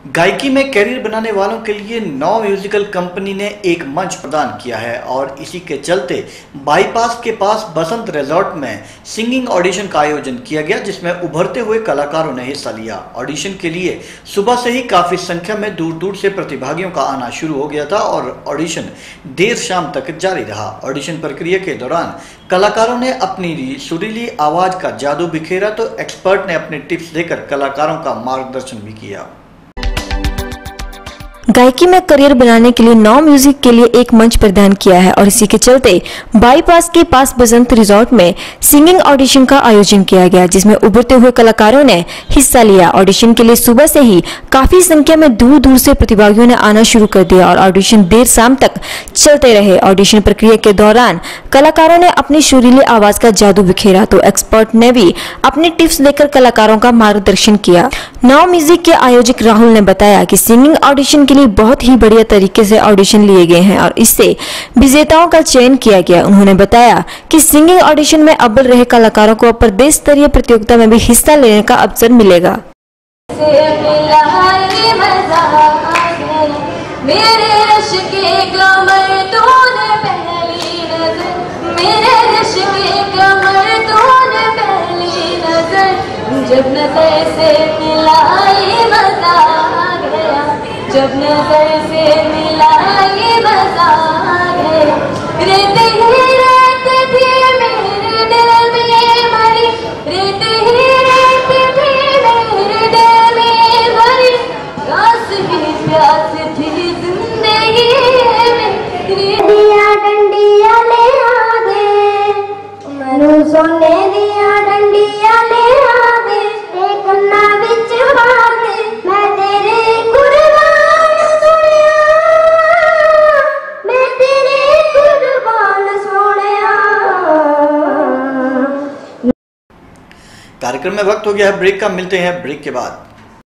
गायकी में करियर बनाने वालों के लिए नौ म्यूजिकल कंपनी ने एक मंच प्रदान किया है और इसी के चलते बाईपास के पास बसंत रिजॉर्ट में सिंगिंग ऑडिशन का आयोजन किया गया, जिसमें उभरते हुए कलाकारों ने हिस्सा लिया। ऑडिशन के लिए सुबह से ही काफी संख्या में दूर दूर से प्रतिभागियों का आना शुरू हो गया था और ऑडिशन देर शाम तक जारी रहा। ऑडिशन प्रक्रिया के दौरान कलाकारों ने अपनी सुरीली आवाज का जादू बिखेरा तो एक्सपर्ट ने अपने टिप्स देकर कलाकारों का मार्गदर्शन भी किया। गायकी में करियर बनाने के लिए नौ म्यूजिक के लिए एक मंच प्रदान किया है और इसी के चलते बाईपास के पास बसंत रिजॉर्ट में सिंगिंग ऑडिशन का आयोजन किया गया, जिसमें उभरते हुए कलाकारों ने हिस्सा लिया। ऑडिशन के लिए सुबह से ही काफी संख्या में दूर दूर से प्रतिभागियों ने आना शुरू कर दिया और ऑडिशन देर शाम तक चलते रहे। ऑडिशन प्रक्रिया के दौरान कलाकारों ने अपनी सुरीली आवाज का जादू बिखेरा तो एक्सपर्ट ने भी अपने टिप्स देकर कलाकारों का मार्गदर्शन किया। नौ म्यूजिक के आयोजक राहुल ने बताया कि सिंगिंग ऑडिशन के लिए बहुत ही बढ़िया तरीके से ऑडिशन लिए गए हैं और इससे विजेताओं का चयन किया गया। उन्होंने बताया कि सिंगिंग ऑडिशन में अव्वल रहे कलाकारों को प्रदेश स्तरीय प्रतियोगिता में भी हिस्सा लेने का अवसर मिलेगा। जब नजर से मिलाई मजा गया, जब नजर से मिलाई मजा गया, रेत ही रेत थी मेरे दिल में भरी, रेत ही रेत थी मेरे दिल में भरी, प्यास ही प्यास थी जिंदगी में, दिया डंडिया ले आ दे, मनु सोने दिया डंडिया ले आ दे, कार्यक्रम में वक्त हो गया है ब्रेक का, मिलते हैं ब्रेक के बाद।